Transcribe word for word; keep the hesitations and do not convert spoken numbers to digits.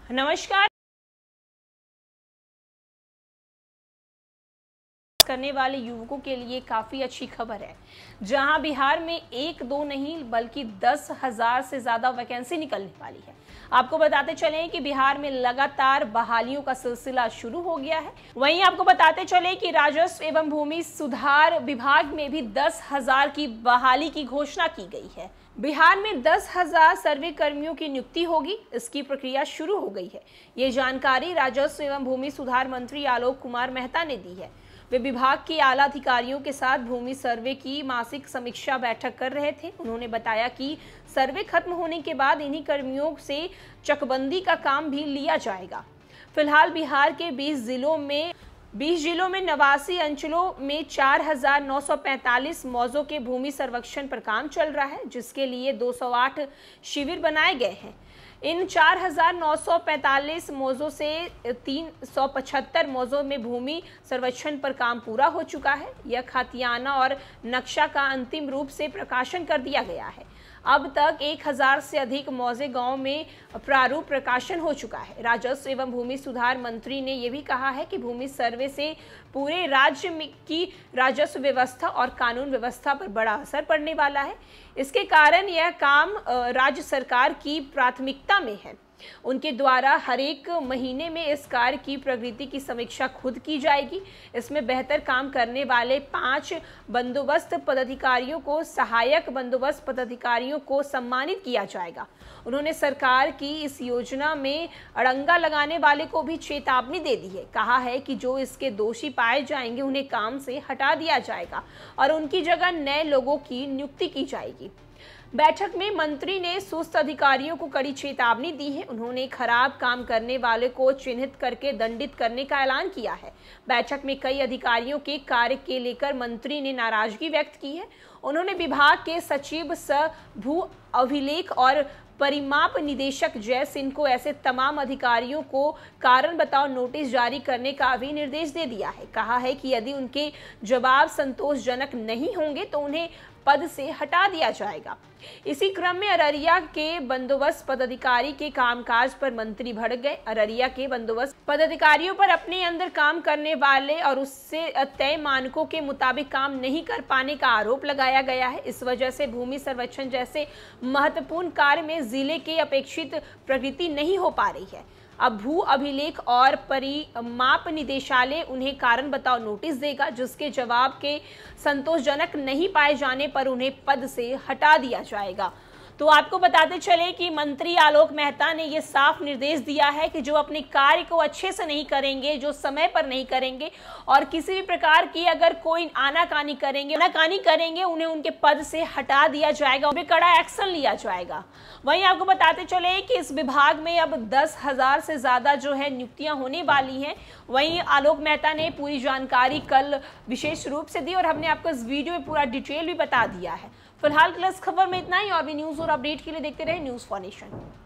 नमस्कार। करने वाले युवकों के लिए काफी अच्छी खबर है, जहां बिहार में एक दो नहीं बल्कि दस हजार से ज्यादा वैकेंसी निकलने वाली है। आपको बताते चलें कि बिहार में लगातार बहालियों का सिलसिला शुरू हो गया है। वहीं आपको बताते चलें कि राजस्व एवं भूमि सुधार विभाग में भी दस हजार की बहाली की घोषणा की गई है। बिहार में दस हजार सर्वे कर्मियों की नियुक्ति होगी, इसकी प्रक्रिया शुरू हो गई है। ये जानकारी राजस्व एवं भूमि सुधार मंत्री आलोक कुमार मेहता ने दी है। वे विभाग के आला अधिकारियों के साथ भूमि सर्वे की मासिक समीक्षा बैठक कर रहे थे। उन्होंने बताया कि सर्वे खत्म होने के बाद इन्हीं कर्मियों से चकबंदी का काम भी लिया जाएगा। फिलहाल बिहार के बीस जिलों में बीस जिलों में नवासी अंचलों में चार हजार नौ सौ पैंतालीस मौजों के भूमि सर्वेक्षण पर काम चल रहा है, जिसके लिए दो सौ आठ शिविर बनाए गए हैं। इन चार हजार नौ सौ पैंतालीस मौजों से तीन सौ पचहत्तर मौजों में भूमि सर्वेक्षण पर काम पूरा हो चुका है। यह खातियाना और नक्शा का अंतिम रूप से प्रकाशन कर दिया गया है। अब तक एक हजार से अधिक मौजे गांव में प्रारूप प्रकाशन हो चुका है। राजस्व एवं भूमि सुधार मंत्री ने यह भी कहा है कि भूमि सर्वे से पूरे राज्य में की राजस्व व्यवस्था और कानून व्यवस्था पर बड़ा असर पड़ने वाला है। इसके कारण यह काम राज्य सरकार की प्राथमिकता में है। उनके द्वारा हर एक महीने में इस कार्य की प्रगति की समीक्षा खुद की जाएगी। इसमें बेहतर काम करने वाले पांच बंदोबस्त पदाधिकारियों को सहायक बंदोबस्त पदाधिकारियों को सम्मानित किया जाएगा। उन्होंने सरकार की इस योजना में अड़ंगा लगाने वाले को भी चेतावनी दे दी है। कहा है कि जो इसके दोषी पाए जाएंगे उन्हें काम से हटा दिया जाएगा और उनकी जगह नए लोगों की नियुक्ति की जाएगी। बैठक में मंत्री ने सुस्त अधिकारियों को कड़ी चेतावनी दी है। उन्होंने खराब काम करने वाले को चिन्हित करके दंडित करने का ऐलान किया है। बैठक में कई अधिकारियों के कार्य के लेकर मंत्री ने नाराजगी व्यक्त की है। उन्होंने विभाग के सचिव सह भू अभिलेख और परिमाप निदेशक जय सिंह को ऐसे तमाम अधिकारियों को कारण बताओ नोटिस जारी करने का भी निर्देश दे दिया है। कहा है कि यदि उनके जवाब संतोषजनक नहीं होंगे तो उन्हें पद से हटा दिया जाएगा। इसी क्रम में अररिया के बंदोबस्त पदाधिकारी के कामकाज पर मंत्री भड़क गए। अररिया के बंदोबस्त पदाधिकारियों पर अपने अंदर काम करने वाले और उससे तय मानकों के मुताबिक काम नहीं कर पाने का आरोप लगाया गया है। इस वजह से भूमि सर्वेक्षण जैसे महत्वपूर्ण कार्य में जिले के अपेक्षित प्रगति नहीं हो पा रही है। अब भू अभिलेख और परिमाप निदेशालय उन्हें कारण बताओ नोटिस देगा, जिसके जवाब के संतोषजनक नहीं पाए जाने पर उन्हें पद से हटा दिया जाएगा। तो आपको बताते चले कि मंत्री आलोक मेहता ने यह साफ निर्देश दिया है कि जो अपने कार्य को अच्छे से नहीं करेंगे, जो समय पर नहीं करेंगे और किसी भी प्रकार की अगर कोई आनाकानी करेंगे आनाकानी करेंगे उन्हें उनके पद से हटा दिया जाएगा, उन पर कड़ा एक्शन लिया जाएगा। वहीं आपको बताते चले कि इस विभाग में अब दस हजार से ज्यादा जो है नियुक्तियां होने वाली हैं। वहीं आलोक मेहता ने पूरी जानकारी कल विशेष रूप से दी और हमने आपको इस वीडियो में पूरा डिटेल भी बता दिया है। फिलहाल प्लस खबर में इतना ही। और भी न्यूज और अपडेट के लिए देखते रहे न्यूज़ फॉर नेशन।